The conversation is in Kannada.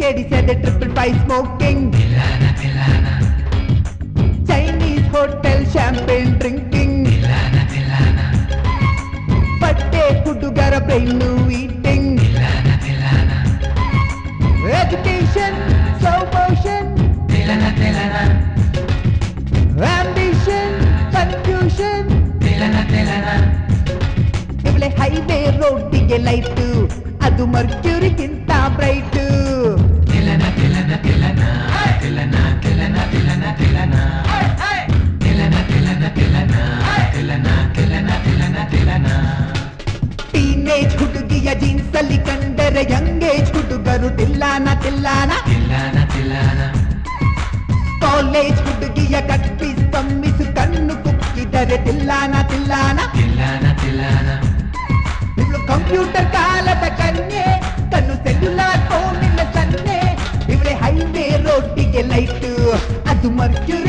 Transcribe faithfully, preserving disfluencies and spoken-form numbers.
lady said a triple five smoking. Tilana, Tilana. Chinese hotel champagne drinking. Tilana, Tilana. Patte hudugara brain eating. Tilana, Tilana. Education, slow motion. Tilana, Tilana. Ambition, confusion. Tilana, Tilana. ಇವಳೆ ಹೈವೇ ರೋಡ್ಗೆ ಲೈಟು, ಅದು ಮರ್ಕ್ಯೂರಿಗಿಂತ bright. Tilana, Tilana, Tilana. Tilana, Tilana, Tilana, Tilana. Tilana, Tilana, Tilana. Tilana, Tilana, Tilana, Tilana. Teenage ಹುಡುಗಿಯ ಜೀನ್ಸ್ ಅಲ್ಲಿ ಕಂಡರೆ ಯಂಗೇಜ್ ಹುಡುಗರು ತಿಲ್ಲಾನ ತಿಲ್ಲಾನ. Tilana, Tilana. ಕಾಲೇಜ್ ಹುಡುಗಿಯ ಕಟ್ಪೀಸ್ ಕಮ್ಮಿಸು ಕಣ್ಣು ಕುಕ್ಕಿದರೆ ತಿಲ್ಲಾನ ತಿಲ್ಲಾನ. Tilana, Tilana. ಇವಳು ಕಂಪ್ಯೂಟರ್ ಕಾಲದ ಕನ್ಯೆ, ಕಣ್ಣು ಸೆಲ್ಯುಲಾರ್ ಫೋನಿನ ಸನ್ನೆ. ಇವಳೆ ಹೈವೇ ರೋಡ್ಗೆ ಲೈಟು, ಅದು ಮರ್ಕ್ಯೂರಿ